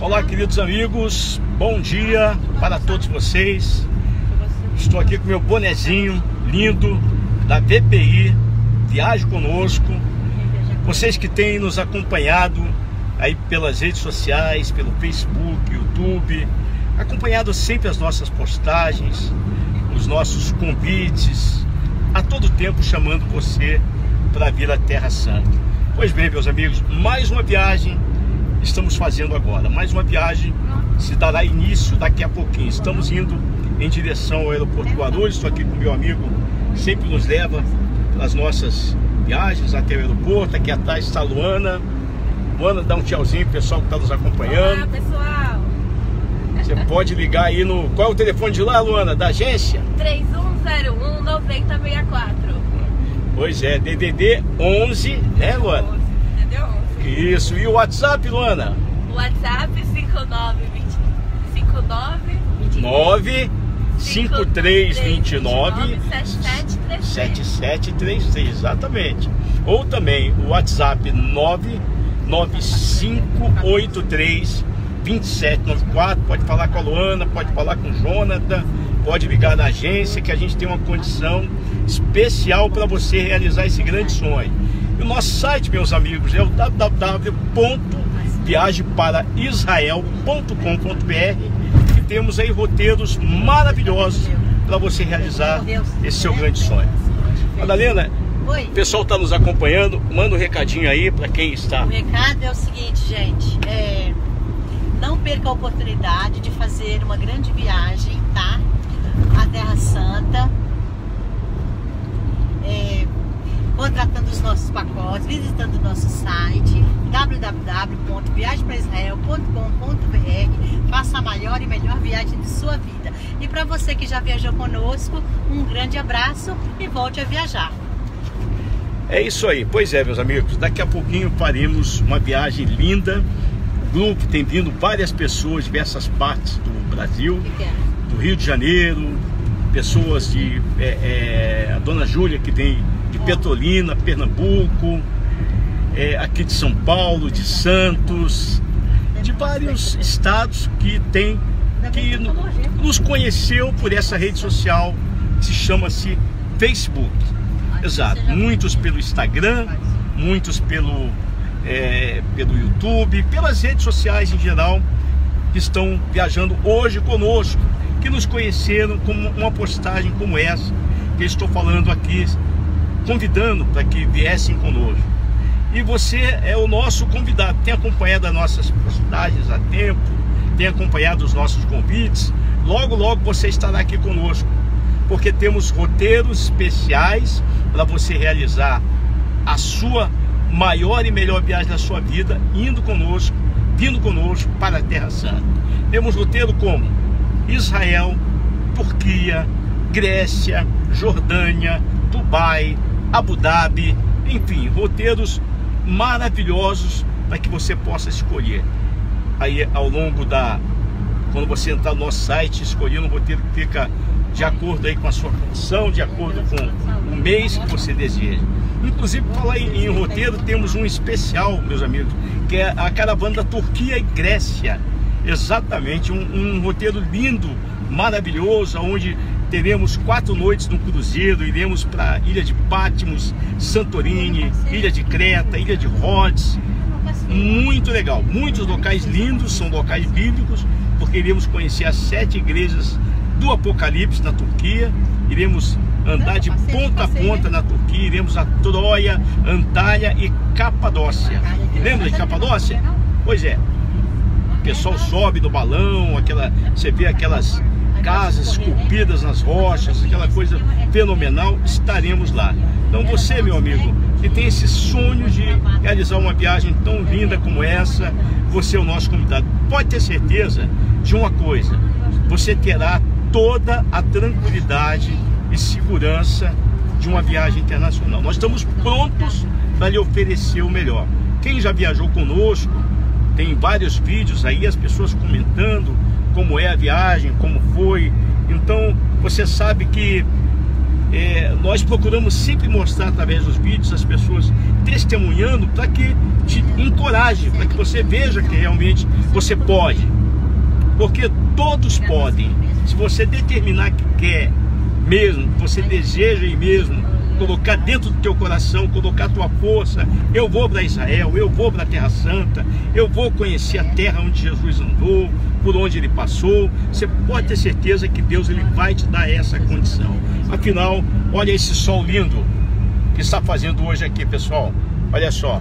Olá, queridos amigos, bom dia para todos vocês. Estou aqui com meu bonezinho lindo da VPI, Viaje Conosco. Vocês que têm nos acompanhado aí pelas redes sociais, pelo Facebook, YouTube, acompanhado sempre as nossas postagens, os nossos convites, a todo tempo chamando você para vir à Terra Santa. Pois bem, meus amigos, mais uma viagem estamos fazendo agora. Mais uma viagem se dará início daqui a pouquinho. Estamos indo em direção ao aeroporto de Guarulhos. Estou aqui com meu amigo, sempre nos leva nas nossas viagens até o aeroporto. Aqui atrás está a Luana. Luana, dá um tchauzinho pro pessoal que está nos acompanhando. Olá, pessoal. Você pode ligar aí no... Qual é o telefone de lá, Luana? Da agência? 3101-9064. Pois é, DDD 11, né, Luana? DDD 11. Isso, e o WhatsApp, Luana? O WhatsApp 95329-7733, exatamente. Ou também o WhatsApp 99583-2794. Pode falar com a Luana, pode falar com o Jonathan, pode ligar na agência que a gente tem uma condição especial para você realizar esse grande sonho. E o nosso site, meus amigos, é o www.viageparaisrael.com.br, e temos aí roteiros maravilhosos para você realizar esse seu grande sonho. Madalena, Oi. o pessoal está nos acompanhando, manda um recadinho aí para quem está. O recado é o seguinte, gente, não perca a oportunidade de fazer uma grande viagem, tá? À Terra Santa, contratando os nossos pacotes, visitando o nosso site www.viageparaisrael.com.br. Faça a maior e melhor viagem de sua vida. E para você que já viajou conosco, um grande abraço e volte a viajar. É isso aí, pois é, meus amigos, daqui a pouquinho faremos uma viagem linda. O grupo tem vindo várias pessoas de diversas partes do Brasil, do Rio de Janeiro, pessoas de a Dona Júlia, que vem de Petrolina, Pernambuco, aqui de São Paulo, de Santos, de vários estados que nos conheceu por essa rede social que se chama-se Facebook. Exato, muitos pelo Instagram, muitos pelo YouTube, pelas redes sociais em geral, que estão viajando hoje conosco, que nos conheceram com uma postagem como essa que eu estou falando aqui, convidando para que viessem conosco. E você é o nosso convidado, tem acompanhado as nossas postagens há tempo, tem acompanhado os nossos convites. Logo, logo você estará aqui conosco, porque temos roteiros especiais para você realizar a sua maior e melhor viagem da sua vida, vindo conosco para a Terra Santa. Temos roteiro como Israel, Turquia, Grécia, Jordânia, Dubai, Abu Dhabi, enfim, roteiros maravilhosos para que você possa escolher. Aí ao longo quando você entrar no nosso site, escolher um roteiro que fica de acordo aí com a sua condição, de acordo com o mês que você deseja. Inclusive, falar em roteiro, temos um especial, meus amigos, que é a caravana da Turquia e Grécia. Exatamente, um roteiro lindo, maravilhoso, onde teremos 4 noites no cruzeiro. Iremos para a ilha de Patmos, Santorini, ilha de Creta, ilha de Rhodes. Muito legal, muitos locais lindos, são locais bíblicos, porque iremos conhecer as 7 igrejas do Apocalipse na Turquia. Iremos andar de ponta a ponta na Turquia, iremos a Troia, Antália e Capadócia. Lembra de Capadócia? Pois é. O pessoal sobe no balão, você vê aquelas casas esculpidas nas rochas, aquela coisa fenomenal. Estaremos lá. Então você, meu amigo, que tem esse sonho de realizar uma viagem tão linda como essa, você é o nosso convidado. Pode ter certeza de uma coisa: você terá toda a tranquilidade e segurança de uma viagem internacional. Nós estamos prontos para lhe oferecer o melhor. Quem já viajou conosco, tem vários vídeos aí, as pessoas comentando como é a viagem, como foi. Então você sabe que nós procuramos sempre mostrar através dos vídeos as pessoas testemunhando para que te encoraje, para que você veja que realmente você pode, porque todos podem. Se você determinar que quer mesmo, que você deseja e mesmo colocar dentro do teu coração, colocar a tua força, eu vou para Israel, eu vou para a Terra Santa, eu vou conhecer a terra onde Jesus andou, por onde ele passou, você pode ter certeza que Deus ele vai te dar essa condição. Afinal, olha esse sol lindo que está fazendo hoje aqui, pessoal. Olha só.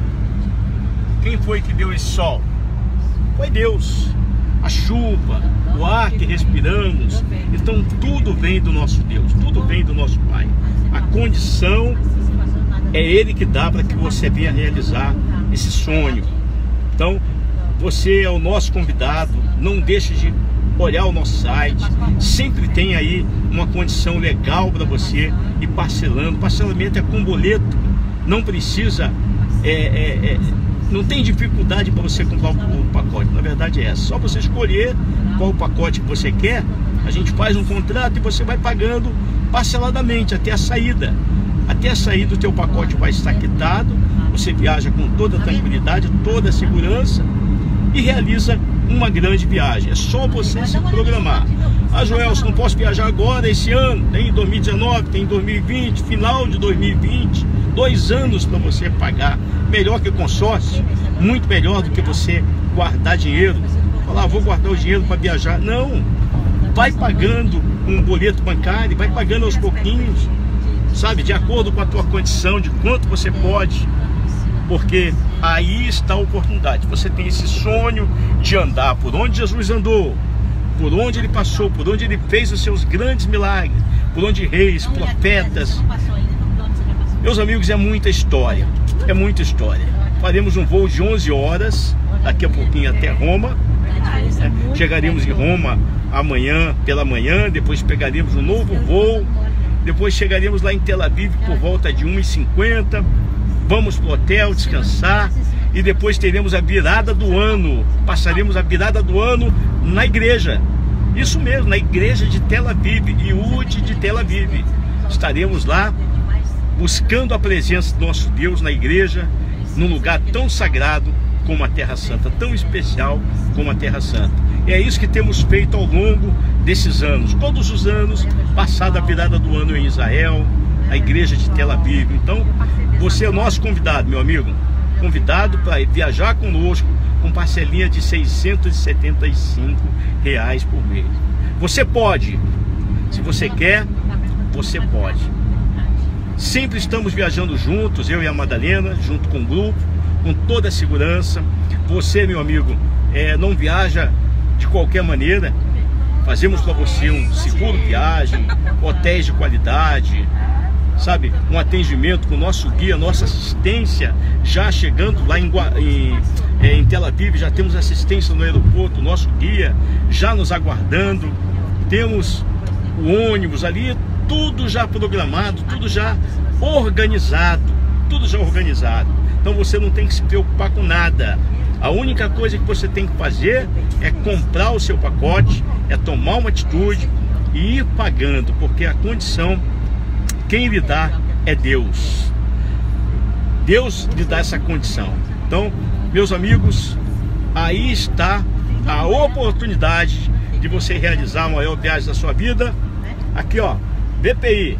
Quem foi que deu esse sol? Foi Deus. A chuva, o ar que respiramos. Então tudo vem do nosso Deus, tudo vem do nosso Pai. A condição é Ele que dá para que você venha realizar esse sonho. Então você é o nosso convidado, não deixe de olhar o nosso site, sempre tem aí uma condição legal para você ir parcelando. Parcelamento é com boleto, não precisa, não tem dificuldade para você comprar o pacote, na verdade é só você escolher qual o pacote que você quer, a gente faz um contrato e você vai pagando parceladamente até a saída. Até a saída o teu pacote vai estar quitado, você viaja com toda a tranquilidade, toda a segurança e realiza uma grande viagem. É só você se programar. Ah, Joelson, não posso viajar agora, esse ano, tem em 2019, tem em 2020, final de 2020, 2 anos para você pagar. Melhor que consórcio, muito melhor do que você guardar dinheiro. Falar, vou guardar o dinheiro para viajar. Não, vai pagando um boleto bancário, vai pagando aos pouquinhos, sabe, de acordo com a tua condição, de quanto você pode. Porque aí está a oportunidade. Você tem esse sonho de andar por onde Jesus andou, por onde ele passou, por onde ele fez os seus grandes milagres, por onde reis, profetas. Meus amigos, é muita história, é muita história. Faremos um voo de 11 horas, daqui a pouquinho até Roma. Chegaremos em Roma amanhã, pela manhã, depois pegaremos um novo voo, depois chegaremos lá em Tel Aviv por volta de 1h50. Vamos para o hotel descansar e depois teremos a virada do ano. Passaremos a virada do ano na igreja. Isso mesmo, na igreja de Tel Aviv, Yehud de Tel Aviv. Estaremos lá buscando a presença do nosso Deus na igreja, num lugar tão sagrado como a Terra Santa, tão especial como a Terra Santa. E é isso que temos feito ao longo desses anos. Todos os anos, passada a virada do ano em Israel, a igreja de Tel Aviv. Então, você é o nosso convidado, meu amigo. Convidado para viajar conosco com parcelinha de R$ 675 por mês. Você pode. Se você quer, você pode. Sempre estamos viajando juntos, eu e a Madalena, junto com o grupo, com toda a segurança. Você, meu amigo, não viaja de qualquer maneira. Fazemos para você um seguro viagem, hotéis de qualidade, sabe, um atendimento com o nosso guia, nossa assistência, já chegando lá em Tel Aviv, já temos assistência no aeroporto, nosso guia já nos aguardando, temos o ônibus ali, tudo já programado, tudo já organizado, então você não tem que se preocupar com nada. A única coisa que você tem que fazer é comprar o seu pacote, é tomar uma atitude e ir pagando, porque a condição, quem lhe dá é Deus. Deus lhe dá essa condição. Então, meus amigos, aí está a oportunidade de você realizar a maior viagem da sua vida. Aqui, ó, BPI,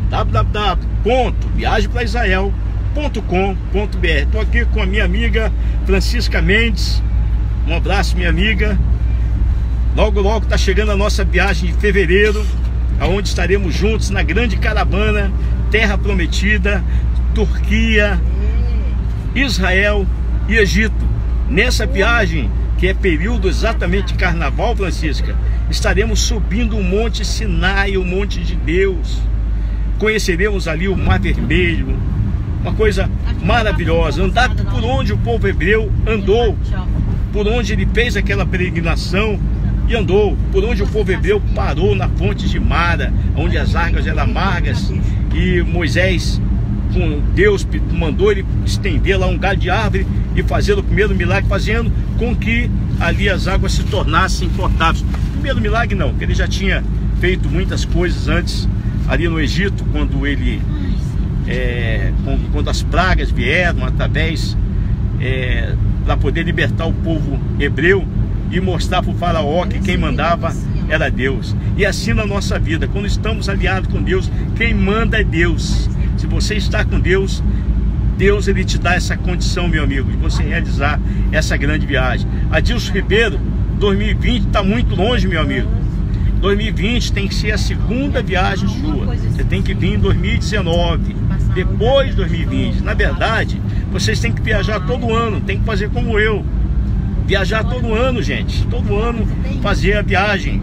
www.viagempraisrael.com.br. Estou aqui com a minha amiga Francisca Mendes. Um abraço, minha amiga. Logo, logo está chegando a nossa viagem de fevereiro, aonde estaremos juntos na grande caravana Terra Prometida, Turquia, Israel e Egito. Nessa viagem, que é período exatamente de carnaval, Francisca, estaremos subindo o Monte Sinai, o Monte de Deus. Conheceremos ali o Mar Vermelho, uma coisa maravilhosa. Andar por onde o povo hebreu andou, por onde ele fez aquela peregrinação e andou, por onde o povo hebreu parou na fonte de Mara, onde as águas eram amargas, e Moisés, com Deus, mandou ele estender lá um galho de árvore e fazer o primeiro milagre, fazendo com que ali as águas se tornassem potáveis. Primeiro milagre não, porque ele já tinha feito muitas coisas antes ali no Egito, quando ele quando as pragas vieram através para poder libertar o povo hebreu e mostrar para o faraó que quem mandava era Deus. E assim na nossa vida, quando estamos aliados com Deus, quem manda é Deus. Se você está com Deus, Deus ele te dá essa condição, meu amigo, de você realizar essa grande viagem. Adilson Ribeiro, 2020 está muito longe, meu amigo. 2020 tem que ser a segunda viagem sua. Você tem que vir em 2019, depois de 2020. Na verdade, vocês têm que viajar todo ano, tem que fazer como eu. Viajar todo ano, gente. Todo ano fazer a viagem.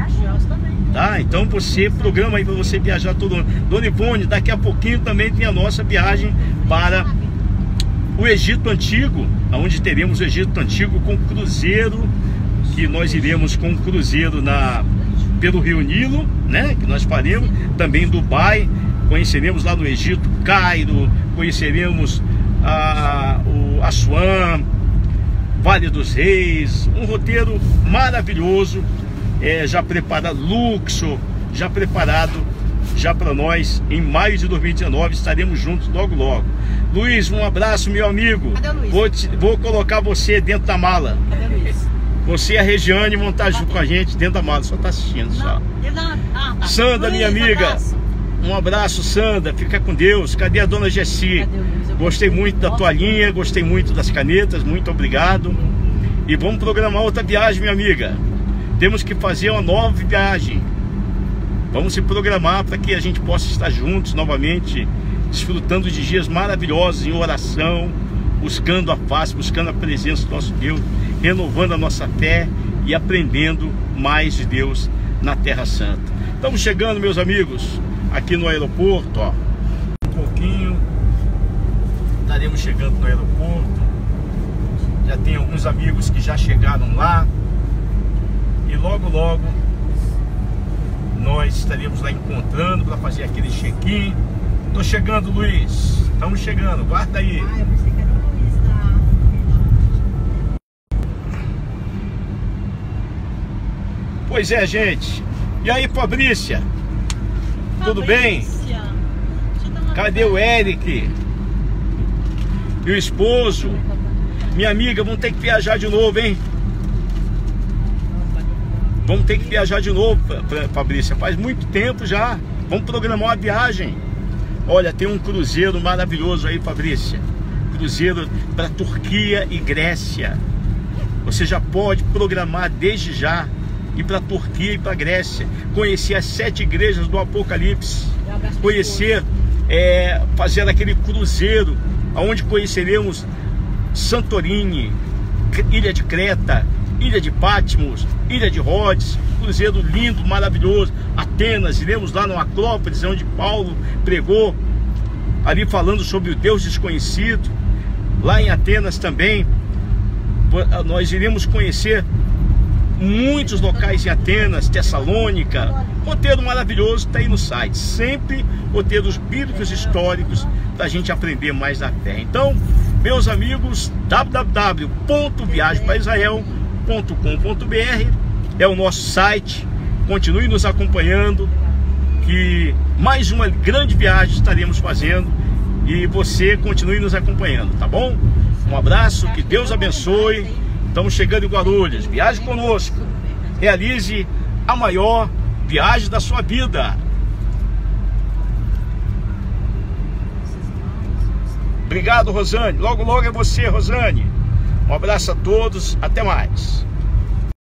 Tá? Então você programa aí para você viajar todo ano. Dona Ivone, daqui a pouquinho também tem a nossa viagem para o Egito Antigo, onde teremos o Egito Antigo com cruzeiro, que nós iremos com cruzeiro pelo Rio Nilo, né? Que nós faremos. Também Dubai, conheceremos lá no Egito, Cairo, conheceremos o Assuã, Vale dos Reis, um roteiro maravilhoso, já preparado, Luxor, já preparado já para nós. Em maio de 2019 estaremos juntos logo logo. Luiz, um abraço, meu amigo. Cadê o Luiz? Vou colocar você dentro da mala. Cadê o Luiz? Você e a Regiane vão estar junto com a gente dentro da mala, só está assistindo só. Tá. Sandra, Luiz, minha amiga, abraço. um abraço, Sandra, fica com Deus. Cadê a dona Jessi? Cadê o Luiz? Gostei muito da toalhinha, gostei muito das canetas, muito obrigado. E vamos programar outra viagem, minha amiga. Temos que fazer uma nova viagem. Vamos se programar para que a gente possa estar juntos novamente, desfrutando de dias maravilhosos em oração, buscando a face, buscando a presença do nosso Deus, renovando a nossa fé e aprendendo mais de Deus na Terra Santa. Estamos chegando, meus amigos, aqui no aeroporto, ó. Um pouquinho estaremos chegando no aeroporto. Já tem alguns amigos que já chegaram lá e logo logo nós estaremos lá encontrando para fazer aquele check-in. Tô chegando, Luiz. Estamos chegando, guarda aí. Eu pensei que era o Luiz da... Pois é, gente. E aí, Fabrícia? Tudo bem? Cadê o Eric? E o esposo? Minha amiga, vamos ter que viajar de novo, hein? Vamos ter que viajar de novo, Fabrícia. Faz muito tempo já. Vamos programar uma viagem. Olha, tem um cruzeiro maravilhoso aí, Fabrícia. Cruzeiro para Turquia e Grécia. Você já pode programar desde já ir para Turquia e para Grécia. Conhecer as 7 igrejas do Apocalipse. Conhecer, fazer aquele cruzeiro onde conheceremos Santorini, Ilha de Creta, Ilha de Patmos, Ilha de Rhodes, cruzeiro lindo, maravilhoso. Atenas, iremos lá no Acrópolis, onde Paulo pregou, ali falando sobre o Deus desconhecido. Lá em Atenas também, nós iremos conhecer muitos locais em Atenas, Tessalônica. Roteiro maravilhoso, está aí no site. Sempre roteiros bíblicos históricos para a gente aprender mais da fé. Então, meus amigos, www.viagempraisrael.com.br é o nosso site. Continue nos acompanhando, que mais uma grande viagem estaremos fazendo e você continue nos acompanhando, tá bom? Um abraço, que Deus abençoe. Estamos chegando em Guarulhos. Viaje conosco. Realize a maior viagem da sua vida. Obrigado, Rosane. Logo, logo é você, Rosane. Um abraço a todos. Até mais.